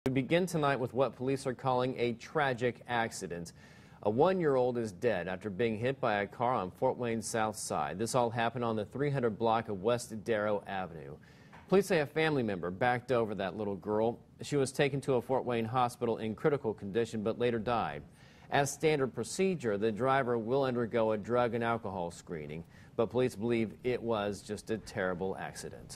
We begin tonight with what police are calling a tragic accident. A one-year-old is dead after being hit by a car on Fort Wayne's south side. This all happened on the 300 block of West Darrow Avenue. Police say a family member backed over that little girl. She was taken to a Fort Wayne hospital in critical condition but later died. As standard procedure, the driver will undergo a drug and alcohol screening, but police believe it was just a terrible accident.